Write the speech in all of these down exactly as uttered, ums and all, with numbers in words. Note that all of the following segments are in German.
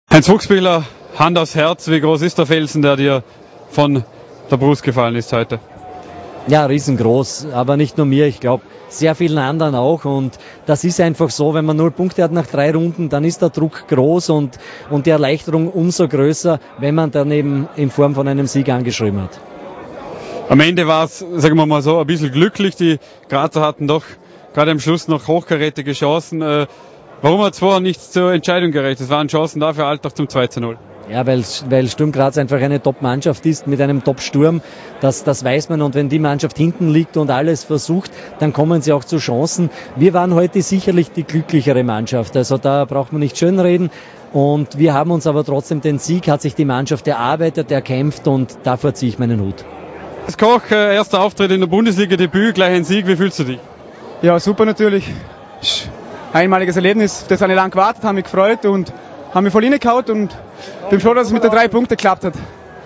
Heinz Fuchsbichler, Hand aufs Herz, wie groß ist der Felsen, der dir von der Brust gefallen ist heute? Ja, riesengroß, aber nicht nur mir, ich glaube sehr vielen anderen auch, und das ist einfach so, wenn man null Punkte hat nach drei Runden, dann ist der Druck groß und, und die Erleichterung umso größer, wenn man dann eben in Form von einem Sieg angeschrieben hat. Am Ende war es, sagen wir mal so, ein bisschen glücklich, die Grazer hatten doch gerade am Schluss noch hochkarätige Chancen. Äh, warum hat es vorher nicht zur Entscheidung gereicht? Es waren Chancen dafür, Altach zum zwei zu null. Ja, weil, weil Sturm Graz einfach eine Top-Mannschaft ist mit einem Top-Sturm, das, das weiß man, und wenn die Mannschaft hinten liegt und alles versucht, dann kommen sie auch zu Chancen. Wir waren heute sicherlich die glücklichere Mannschaft, also da braucht man nicht schönreden, und wir haben uns aber trotzdem den Sieg, hat sich die Mannschaft erarbeitet, erkämpft, und davor ziehe ich meinen Hut. Als Koch, äh, erster Auftritt in der Bundesliga, Debüt, gleich ein Sieg, wie fühlst du dich? Ja, super natürlich. Einmaliges Erlebnis, das habe ich lange gewartet, habe mich gefreut und haben mich voll reingehauen und bin froh, dass es mit den drei Punkten geklappt hat.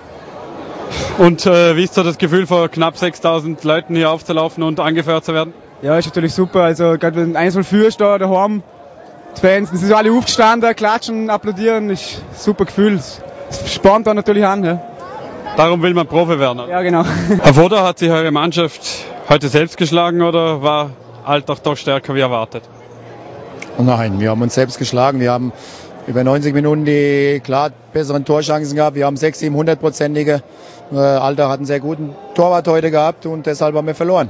Und äh, wie ist so das Gefühl, vor knapp sechstausend Leuten hier aufzulaufen und angefeuert zu werden? Ja, ist natürlich super. Also gerade wenn eins null führst da daheim, die Fans, die sind alle aufgestanden, klatschen, applaudieren, ist ein super Gefühl. Es spornt da natürlich an. Ja. Darum will man Profi werden. Ja, genau. Herr Voder, hat sich eure Mannschaft heute selbst geschlagen oder war Altach doch stärker wie erwartet? Nein, wir haben uns selbst geschlagen. Wir haben über neunzig Minuten die klar besseren Torchancen gehabt. Wir haben sechs, sieben hundertprozentige. Äh, Altach hat einen sehr guten Torwart heute gehabt und deshalb haben wir verloren.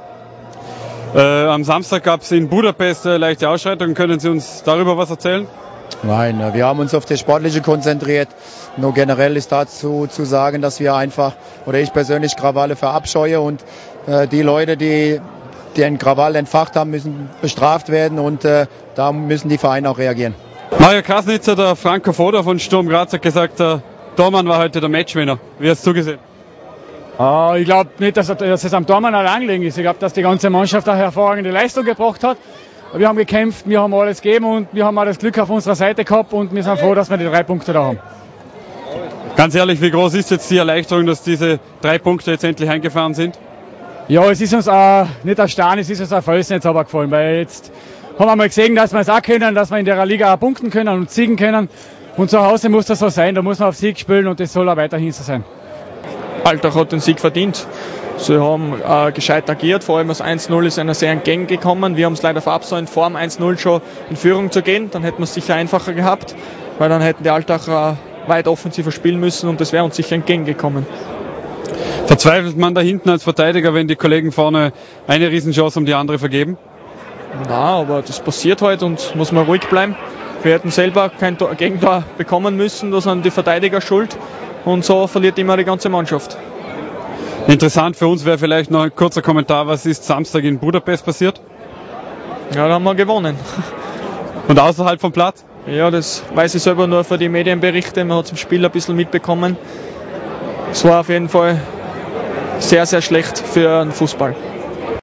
Äh, am Samstag gab es in Budapest äh, leichte Ausschreitungen. Können Sie uns darüber was erzählen? Nein, äh, wir haben uns auf das Sportliche konzentriert. Nur generell ist dazu zu sagen, dass wir einfach, oder ich persönlich, Krawalle verabscheue, und äh, die Leute, die den Krawall entfacht haben, müssen bestraft werden, und äh, da müssen die Vereine auch reagieren. Mario Krasnitzer, der Franco Foda von Sturm Graz, hat gesagt, der Tormann war heute der Matchwinner. Wie hast du gesehen? Uh, ich glaube nicht, dass, dass es am Tormann allein gelegen ist. Ich glaube, dass die ganze Mannschaft eine hervorragende Leistung gebracht hat. Wir haben gekämpft, wir haben alles gegeben und wir haben auch das Glück auf unserer Seite gehabt, und wir sind froh, dass wir die drei Punkte da haben. Ganz ehrlich, wie groß ist jetzt die Erleichterung, dass diese drei Punkte jetzt endlich eingefahren sind? Ja, es ist uns auch nicht erstaunt, es ist uns auch Felsen jetzt aber gefallen, weil jetzt haben wir mal gesehen, dass wir es auch können, dass wir in der Liga auch punkten können und siegen können. Und zu Hause muss das so sein, da muss man auf Sieg spielen, und das soll auch weiterhin so sein. Altach hat den Sieg verdient. Sie haben äh, gescheit agiert, vor allem das eins null ist einer sehr entgegengekommen. Wir haben es leider verabsäumt, vor dem eins null schon in Führung zu gehen. Dann hätten wir es sicher einfacher gehabt, weil dann hätten die Altacher weit offensiver spielen müssen, und das wäre uns sicher entgegengekommen. Verzweifelt man da hinten als Verteidiger, wenn die Kollegen vorne eine Riesenchance um die andere vergeben? Na, aber das passiert heute, und muss man ruhig bleiben. Wir hätten selber kein Tor, Gegentor bekommen müssen, da sind die Verteidiger schuld, und so verliert immer die ganze Mannschaft. Interessant für uns wäre vielleicht noch ein kurzer Kommentar, was ist Samstag in Budapest passiert? Ja, da haben wir gewonnen. Und außerhalb vom Platz? Ja, das weiß ich selber nur für die Medienberichte, man hat zum Spiel ein bisschen mitbekommen. Es war auf jeden Fall sehr, sehr schlecht für den Fußball.